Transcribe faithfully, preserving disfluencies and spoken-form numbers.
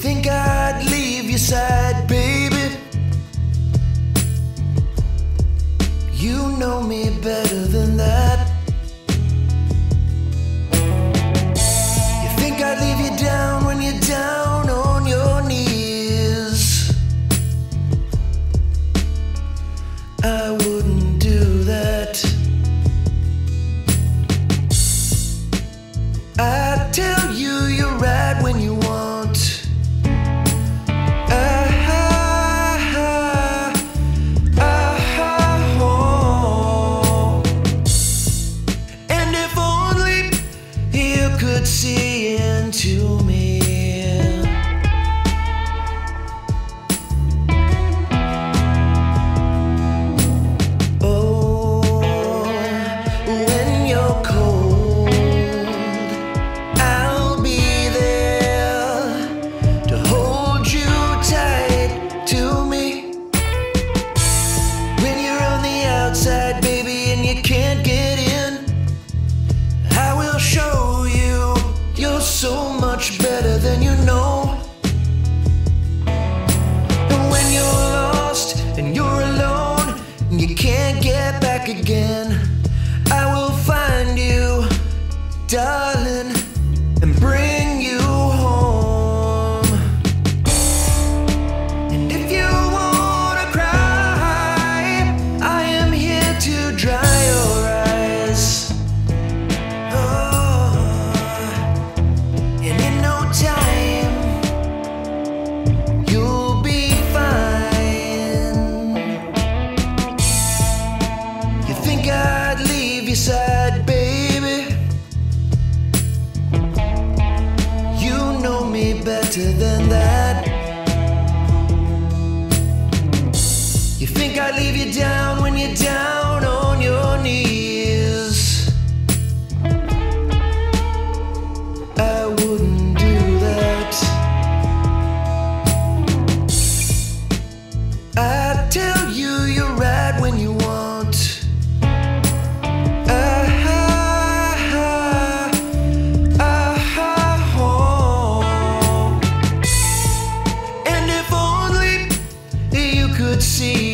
think I'd leave your side, baby? You know me better than that. You think I'd leave you down when you're down on your knees? I wouldn't do that. I tell you you're right when you want. Ah, ah, ah, oh. And if only you could see into me. Oh, when you're cold, I'll be there to hold you tight to me. When you're on the outside, baby, and you can't get in, I will show you you're so much better than you know. And when you're lost and you're alone and you can't get back again, I will find you, darling, and bring you home. And if you wanna cry, I am here to dry your eyes. Oh, and in no time, you'll be fine. You think I'd leave your side, baby? You know me better than that. You think I'd leave you down when you're down on your knees? I wouldn't do that. I tell you you're right when you want. Ah, ah, ah, oh. And if only you could see